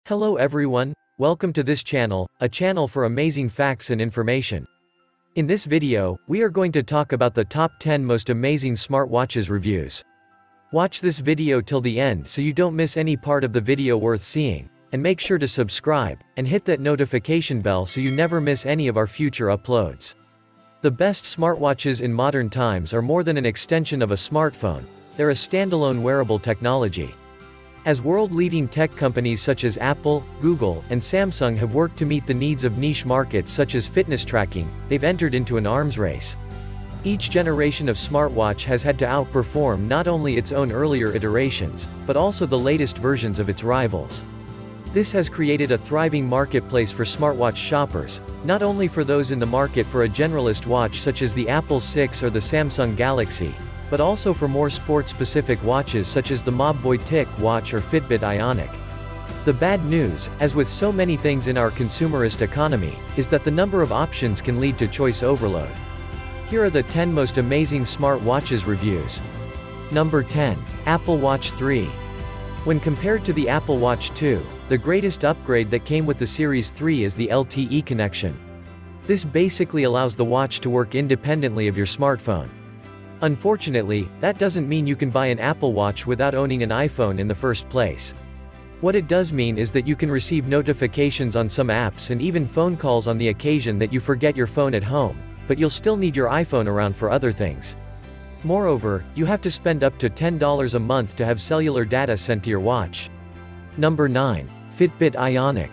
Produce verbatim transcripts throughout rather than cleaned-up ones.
Hello everyone, welcome to this channel, a channel for amazing facts and information. In this video, we are going to talk about the top ten most amazing smartwatches reviews. Watch this video till the end so you don't miss any part of the video worth seeing, and make sure to subscribe, and hit that notification bell so you never miss any of our future uploads. The best smartwatches in modern times are more than an extension of a smartphone, they're a standalone wearable technology. As world-leading tech companies such as Apple, Google, and Samsung have worked to meet the needs of niche markets such as fitness tracking, they've entered into an arms race. Each generation of smartwatch has had to outperform not only its own earlier iterations, but also the latest versions of its rivals. This has created a thriving marketplace for smartwatch shoppers, not only for those in the market for a generalist watch such as the Apple six or the Samsung Galaxy, but also for more sport-specific watches such as the Mobvoi TIC watch or Fitbit Ionic. The bad news, as with so many things in our consumerist economy, is that the number of options can lead to choice overload. Here are the ten most amazing smart watches reviews. Number ten. Apple Watch three. When compared to the Apple Watch two, the greatest upgrade that came with the Series three is the L T E connection. This basically allows the watch to work independently of your smartphone. Unfortunately, that doesn't mean you can buy an Apple Watch without owning an iPhone in the first place. What it does mean is that you can receive notifications on some apps and even phone calls on the occasion that you forget your phone at home, but you'll still need your iPhone around for other things. Moreover, you have to spend up to ten dollars a month to have cellular data sent to your watch. Number nine. Fitbit Ionic.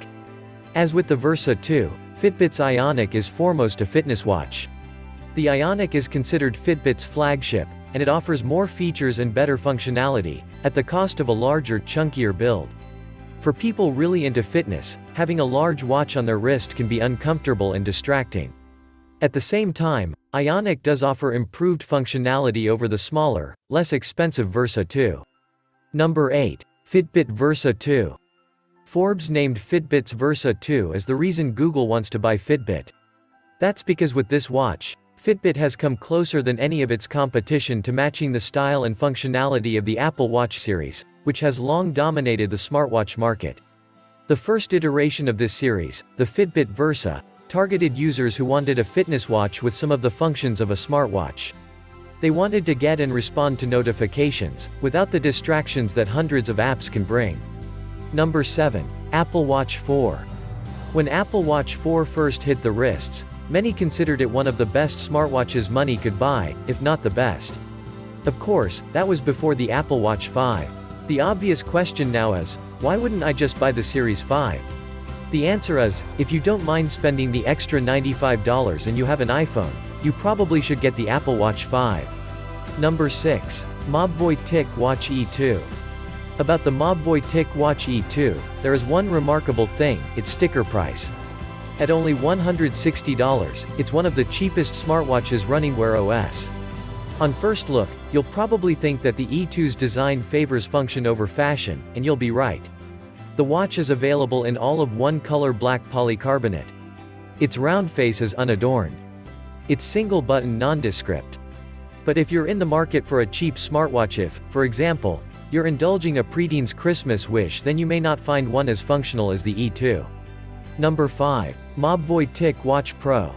As with the Versa two, Fitbit's Ionic is foremost a fitness watch. The Ionic is considered Fitbit's flagship, and it offers more features and better functionality, at the cost of a larger, chunkier build. For people really into fitness, having a large watch on their wrist can be uncomfortable and distracting. At the same time, Ionic does offer improved functionality over the smaller, less expensive Versa two. Number eight. Fitbit Versa two. Forbes named Fitbit's Versa two as the reason Google wants to buy Fitbit. That's because with this watch, Fitbit has come closer than any of its competition to matching the style and functionality of the Apple Watch series, which has long dominated the smartwatch market. The first iteration of this series, the Fitbit Versa, targeted users who wanted a fitness watch with some of the functions of a smartwatch. They wanted to get and respond to notifications, without the distractions that hundreds of apps can bring. Number seven. Apple Watch four. When Apple Watch four first hit the wrists, many considered it one of the best smartwatches money could buy, if not the best. Of course, that was before the Apple Watch five. The obvious question now is, why wouldn't I just buy the Series five? The answer is, if you don't mind spending the extra ninety-five dollars and you have an iPhone, you probably should get the Apple Watch five. Number six. Mobvoi TIC Watch E two. About the Mobvoi TIC Watch E two, there is one remarkable thing, its sticker price. At only one hundred sixty dollars, it's one of the cheapest smartwatches running Wear O S. On first look, you'll probably think that the E two's design favors function over fashion, and you'll be right. The watch is available in all of one color black polycarbonate. Its round face is unadorned. It's single button nondescript. But if you're in the market for a cheap smartwatch, if, for example, you're indulging a preteen's Christmas wish, then you may not find one as functional as the E two. Number five. Mobvoi TIC Watch Pro.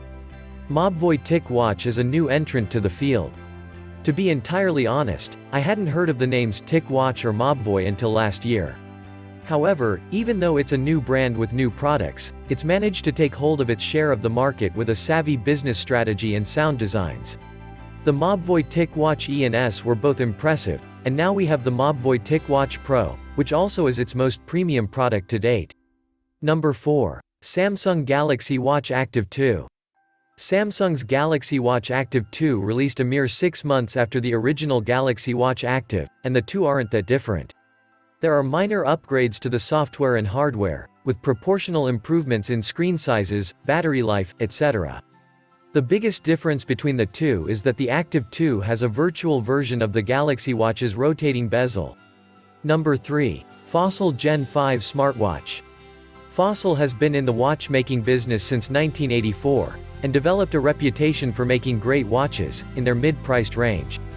Mobvoi TIC Watch is a new entrant to the field. To be entirely honest, I hadn't heard of the names TIC Watch or Mobvoi until last year. However, even though it's a new brand with new products, it's managed to take hold of its share of the market with a savvy business strategy and sound designs. The Mobvoi TIC Watch E and S were both impressive, and now we have the Mobvoi TIC Watch Pro, which also is its most premium product to date. Number four. Samsung Galaxy Watch Active two. Samsung's Galaxy Watch Active two released a mere six months after the original Galaxy Watch Active, and the two aren't that different. There are minor upgrades to the software and hardware, with proportional improvements in screen sizes, battery life, et cetera. The biggest difference between the two is that the Active two has a virtual version of the Galaxy Watch's rotating bezel. Number three. Fossil Gen five Smartwatch. Fossil has been in the watchmaking business since nineteen eighty-four, and developed a reputation for making great watches, in their mid-priced range.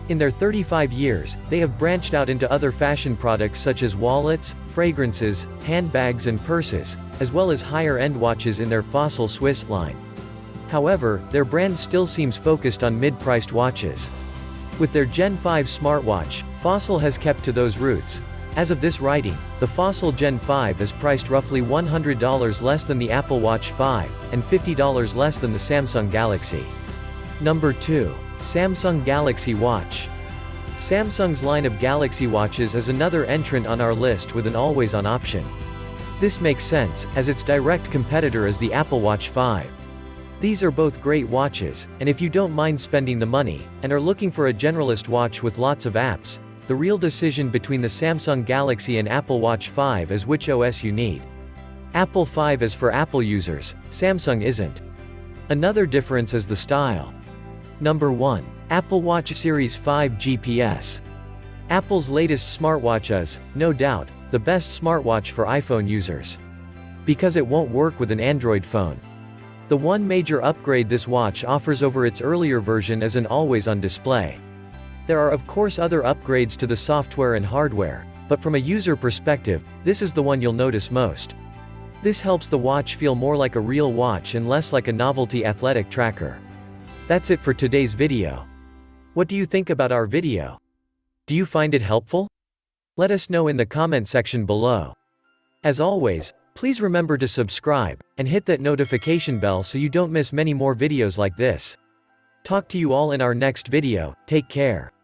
In their thirty-five years, they have branched out into other fashion products such as wallets, fragrances, handbags and purses, as well as higher-end watches in their Fossil Swiss line. However, their brand still seems focused on mid-priced watches. With their Gen five smartwatch, Fossil has kept to those roots. As of this writing, the Fossil Gen five is priced roughly one hundred dollars less than the Apple Watch five, and fifty dollars less than the Samsung Galaxy. Number two. Samsung Galaxy Watch. Samsung's line of Galaxy watches is another entrant on our list with an always-on option. This makes sense, as its direct competitor is the Apple Watch five. These are both great watches, and if you don't mind spending the money, and are looking for a generalist watch with lots of apps, the real decision between the Samsung Galaxy and Apple Watch five is which O S you need. Apple five is for Apple users, Samsung isn't. Another difference is the style. Number one. Apple Watch Series five G P S. Apple's latest smartwatch is, no doubt, the best smartwatch for iPhone users. Because it won't work with an Android phone. The one major upgrade this watch offers over its earlier version is an always-on display. There are of course other upgrades to the software and hardware, but from a user perspective, this is the one you'll notice most. This helps the watch feel more like a real watch and less like a novelty athletic tracker. That's it for today's video. What do you think about our video? Do you find it helpful? Let us know in the comment section below. As always, please remember to subscribe, and hit that notification bell so you don't miss many more videos like this. Talk to you all in our next video, take care.